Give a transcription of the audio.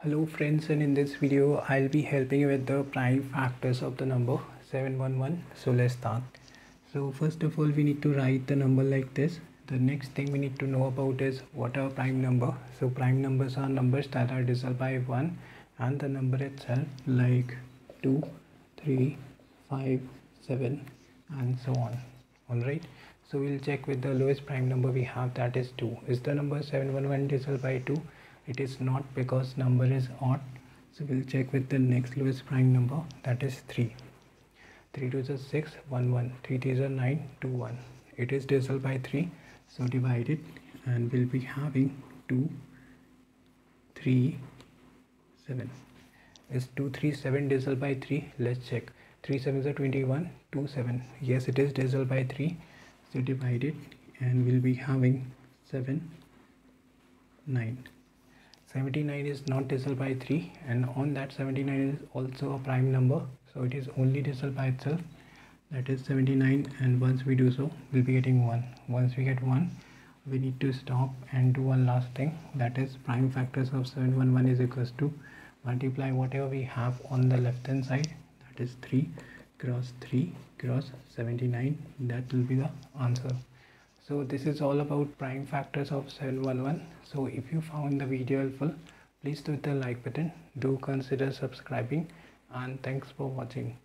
Hello friends, and in this video I'll be helping you with the prime factors of the number 711. So let's start. So first of all, we need to write the number like this. The next thing we need to know about is what are prime number. So prime numbers are numbers that are divisible by 1 and the number itself, like 2, 3, 5, 7 and so on. Alright, so we'll check with the lowest prime number we have, that is 2. Is the number 711 divisible by 2? It is not, because number is odd. So we'll check with the next lowest prime number, that is 3. 3 2s are 6, 1 1. 3 3s are 9, 2 1. It is divisible by 3, so divide it and we'll be having 2 3 7. Is 2 3 7 divisible by 3? Let's check. 3 7s are 21, 2 7. Yes, it is divisible by 3, so divide it and we'll be having 7 9. 79 is not divisible by 3, and on that 79 is also a prime number, so it is only divisible by itself, that is 79, and once we do so we'll be getting 1. Once we get 1, we need to stop and do one last thing, that is prime factors of 711 is equals to multiply whatever we have on the left hand side, that is 3 cross 79, that will be the answer. So this is all about prime factors of 711. So if you found the video helpful, please do hit the like button, do consider subscribing, and thanks for watching.